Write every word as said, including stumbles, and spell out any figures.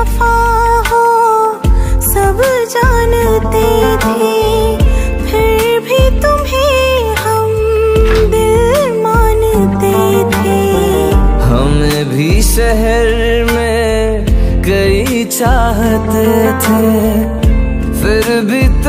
बेवफा हो सब जानते थे, फिर भी तुम्हें हम दिल मानते थे। हमें भी शहर में कई चाहते थे, फिर भी